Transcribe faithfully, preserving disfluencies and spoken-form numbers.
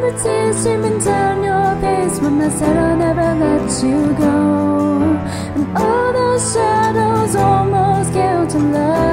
the tears streaming down your face when I said I'll never let you go, and all those shadows almost killed your love.